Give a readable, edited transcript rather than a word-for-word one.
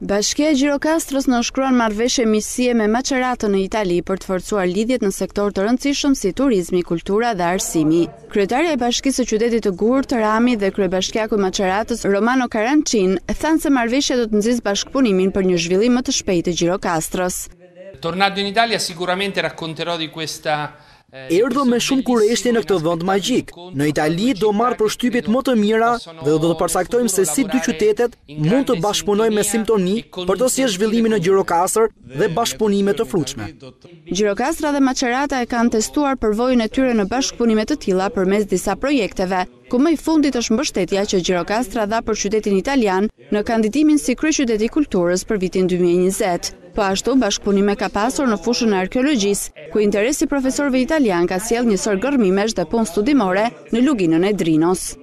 Bashkia e Gjirokastrës nënshkruan marrëveshje miqësie me Maceratën në Itali për të forcuar lidhjet në sektor të rëndësishëm si turizmi, kultura dhe arsimi. Kryetaria e Bashkisë së Qytetit të Gurtë, Rami dhe kryebashkiaku i Maceratës, Romano Carancin, thanë se marrëveshja do të nxjisë bashkëpunimin për një zhvillim më të shpejtë të Gjirokastrës. Tornando in Italia sicuramente racconterò di questa Erdhëm me shumë kurreshti në këtë vend magjik. Në Itali do marr përshtypjet më të mira dhe do të përcaktojmë se si dy qytetet mund të bashkëpunojnë me simtoni për të sjellë zhvillimin në Gjirokastër dhe bashkëpunime të frutshme. Gjirokastra dhe Macerata e kanë testuar përvojën e tyre në bashkëpunime të tilla përmes disa projekteve, ku më i fundit është mbështetja që Gjirokastra dha për qytetin italian në kandidimin si kryeqytet i kulturës për vitin 2020. Po ashtu, bashkëpunime ka pasur në fushën e arkeologjisë, ku interesi profesorëve italian ka sjellë një sër gërmimesh dhe punë studimore në luginën e Drinos.